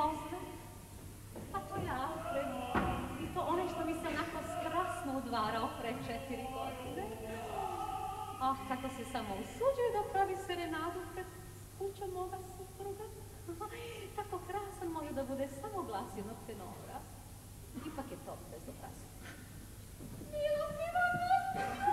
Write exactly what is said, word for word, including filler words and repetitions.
pozve. Pa to ja, i to one što mi se onako skrasno udvarao pre četiri godine. Ah, kako se samo usuđuje da pravi serenadu pred kućom moga supruga. Tako krasan može da bude samo glas jednog tenora. Ipak je to bezobrazno. Milo Ivanović!